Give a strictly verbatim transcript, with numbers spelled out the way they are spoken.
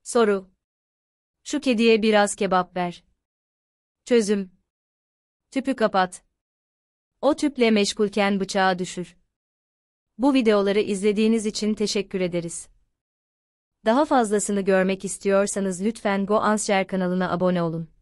Soru. Şu kediye biraz kebap ver. Çözüm. Tüpü kapat. O tüple meşgulken bıçağı düşür. Bu videoları izlediğiniz için teşekkür ederiz. Daha fazlasını görmek istiyorsanız lütfen Go Answer kanalına abone olun.